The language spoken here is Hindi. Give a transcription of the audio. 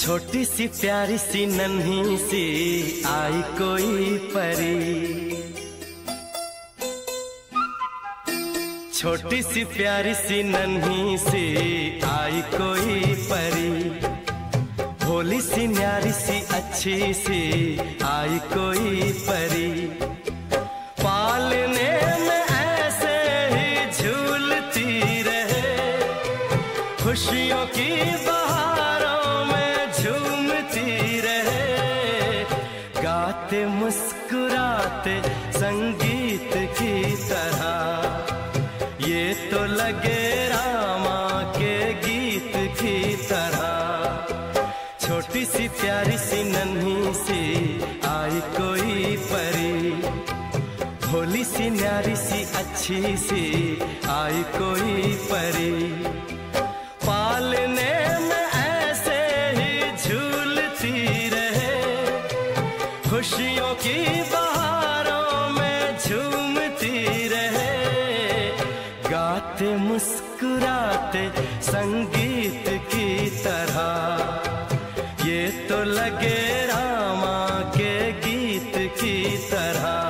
छोटी सी प्यारी सी नन्ही सी आई कोई परी, छोटी सी प्यारी सी नन्ही सी आई कोई परी, भोली सी न्यारी सी अच्छी सी आई कोई परी। पालने में ऐसे ही झूलती रहे, खुशियों की बहारों में झूमती रहे, गाते मुस्कुराते संगीत की तरह, ये तो लगे रामा के गीत की तरह। छोटी सी प्यारी सी नन्ही सी आई कोई परी, भोली सी न्यारी सी अच्छी सी आई कोई परी। पालने में ऐसे ही झूलती रहे, खुशियों की बहारों में झूमती रहे, गाते मुस्कुराते संगीत की तरह, ये तो लगे रामा के गीत की तरह।